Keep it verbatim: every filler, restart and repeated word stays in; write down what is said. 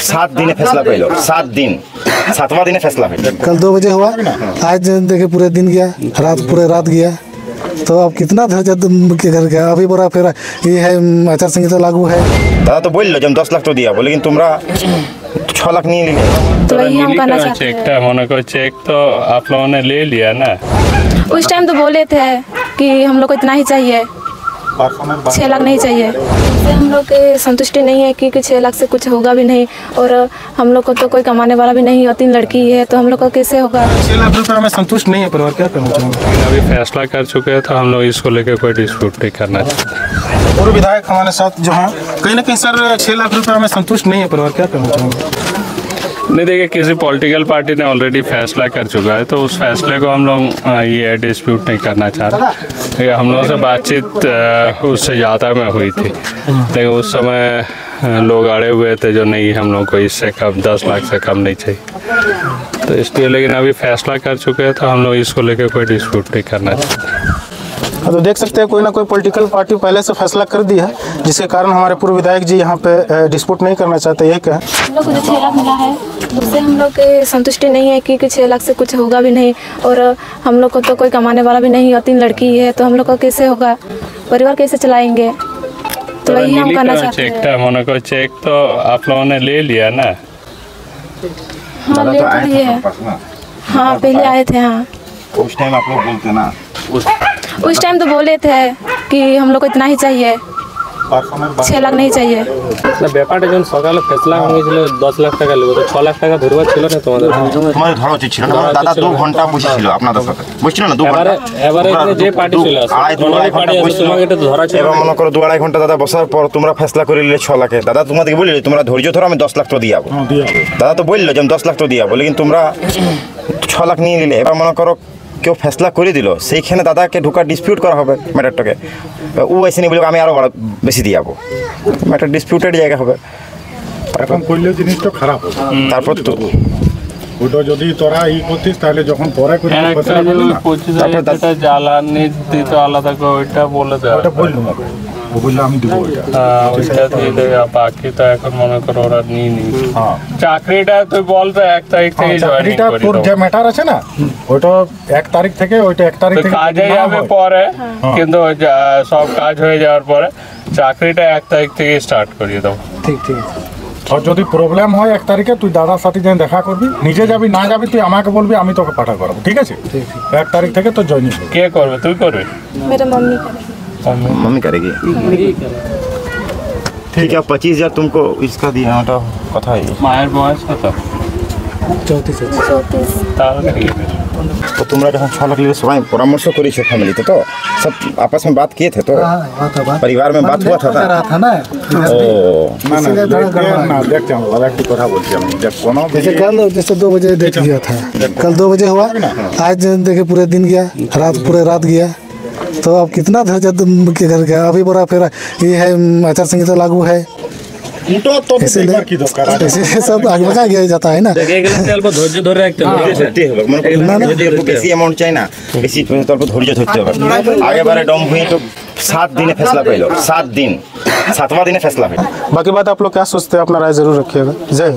सात दिन फैसला पहले सात दिन सातवां दिन फैसला है। कल दो बजे हुआ, आज देखे पूरे दिन गया, रात पूरे रात गया। तो अब कितना धैर्य के घर गया, अभी बोरा फिर ये है आचार संहिता लागू है। दादा तो बोल लो जब दस लाख तो दिया बोले, लेकिन तुम्हारा छह लाख नहीं लिए। तो वही हम करना चाहते हैं। चेक था होने को, चेक तो आप लोगों ने ले लिया ना। उस टाइम तो बोले थे कि हम लोग को इतना ही चाहिए, छः लाख नहीं चाहिए। हम लोग के संतुष्टि नहीं है क्योंकि छः लाख से कुछ होगा भी नहीं, और हम लोग को तो कोई कमाने वाला भी नहीं और तीन लड़की है, तो हम लोग को कैसे होगा। छः लाख रुपये में संतुष्ट नहीं है परिवार, क्या करना चाहेंगे? अभी फैसला कर चुके हैं तो हम लोग इसको लेकर कोई डिस्प्यूट नहीं करना चाहते। पूर्व विधायक हमारे साथ जो है, कहीं ना कहीं सर छः लाख रुपये में संतुष्ट नहीं है परिवार, क्या करना चाहेंगे? नहीं देखिए, किसी पॉलिटिकल पार्टी ने ऑलरेडी फैसला कर चुका है, तो उस फैसले को हम लोग ये डिस्प्यूट नहीं करना चाह रहे। हम लोगों से बातचीत उससे ज़्यादा में हुई थी, लेकिन उस समय लोग अड़े हुए थे जो नहीं हम लोग को इससे कम दस लाख से कम नहीं चाहिए, तो इसलिए। लेकिन अभी फैसला कर चुके हैं तो हम लोग इसको लेकर कोई डिस्प्यूट नहीं करना चाहते। तो देख सकते हैं कोई ना कोई पॉलिटिकल पार्टी पहले से फैसला कर दी है, जिसके कारण हमारे पूर्व विधायक जी यहाँ पे डिस्प्यूट नहीं करना चाहते। यही क्या हम लोग को जो छः लाख मिला है उससे हम लोग के संतुष्टि नहीं है क्योंकि छः लाख से कुछ होगा भी नहीं, और हम लोग को तो कोई कमाने वाला भी नहीं और तीन लड़की है, तो हम लोग को कैसे होगा, परिवार कैसे चलाएंगे। तो वही हम करना चाहते हैं। चेक था होने को, चेक तो आप लोगों ने ले लिया ना। हाँ ले तो लिए है, हाँ पहले आए थे। हाँ उस टाइम आप लोग बोलते ना, उस टाइम तो बोले थे कि हम लोग को इतना ही चाहिए, छः लाख नहीं चाहिए। ব্যাপারটা যখন সকালে ফেসলা হয়েছিল দশ লাখ টাকা নেব, তো ছ লাখ টাকা ধরবা ছিল না তোমাদের? তোমাদের ধরা উচিত ছিল না। দাদা দু ঘন্টা বসেছিল আপনাদের সাথে, বুঝছিল না? দু ঘন্টা এবারে যে পার্টি চলে আসে আড়াই পার্টি আসে, তোমাকে এটা ধরা ছিল। এবার মনে করো দু আড়াই ঘন্টা দাদা বসার পর তোমরা ফেসলা করে নিলে ছ লাখে। দাদা তোমাদেরকে বললে তোমরা ধৈর্য ধরো, আমি দশ লাখ তো দিয়ে যাবো। দাদা তো বললো যে আমি দশ লাখ তো দিয়ে যাবো, लेकिन তোমরা ছ লাখ নিয়ে নিলে। এবার মনে করো কেউ ফেসলা করে দিল, সেইখানে দাদাকে ঢোকা ডিসপিউট করা হবে ম্যাটারটাকে। ও এসে নিয়ে বলবে আমি আরও বেশি দিয়ে যাবো, ম্যাটার ডিসপিউটেড জায়গা হবে। এখন করলে জিনিসটা খারাপ হবে। তারপর তো ওটা যদি তোরা ই করতিস তাহলে যখন পরে করে জ্বালানি দিতে আলাদা করে ওইটা বলে দেওয়া, ওটা বললাম ও বললো আমি দেবো ওইটা। হ্যাঁ ওইটা দিয়ে দেবে, বাকি তো এখন মনে করো ওরা নিয়ে নি। হ্যাঁ চাকরিটা তুই বল তো এক তারিখ থেকে চাকরিটা তোর যে ম্যাটার আছে না, ওইটা এক তারিখ থেকে, ওইটা এক তারিখ থেকে কাজে যাবে পরে, কিন্তু সব কাজ হয়ে যাওয়ার পরে চাকরিটা এক তারিখ থেকে স্টার্ট করিয়ে দেবো। ঠিক ঠিক। আর যদি প্রবলেম হয় এক তারিখে তুই দাদার সাথে যেন দেখা করবি, নিজে যাবি না যাবি তুই আমাকে বলবি, আমি তোকে পাঠা করাবো, ঠিক আছে? এক তারিখ থেকে তো জয়েনিং। কে করবে? তুই করবি? मेरा मम्मी करेगी। मम्मी करेगी, ठीक है। पच्चीस हजार तुमको इसका दिया तो कथा है। मायर बॉयस कथा चौंतीस चौंतीस तो तुम्हारा जहाँ छः लाख लिए सवाई परामर्श करी छो फैमिली तो, तो सब आपस में बात किए थे तो परिवार में बात हुआ था था ना। ओ ना देखते हम अलग की कथा बोलते हम जब कोनो जैसे कल जैसे दो बजे देख गया था, कल दो बजे हुआ, आज देखे पूरे दिन गया, रात पूरे रात गया। तो अब कितना धैर्य के घर गया, अभी बोरा फिर ये है आचार संहिता लागू है, इसीलिए सब आगे बढ़ा गया जाता है ना। ধৈর্য ধরে রাখতে হবে, বেশি অ্যামাউন্ট চাই না, বেশি তল্প ধৈর্য ধরতে হবে। আগেবারে ডম हुई तो सात दिन फैसला पहले सात दिन सातवां दिन फैसला है। बाकी बात आप लोग क्या सोचते हैं, अपना राय जरूर रखिएगा। जय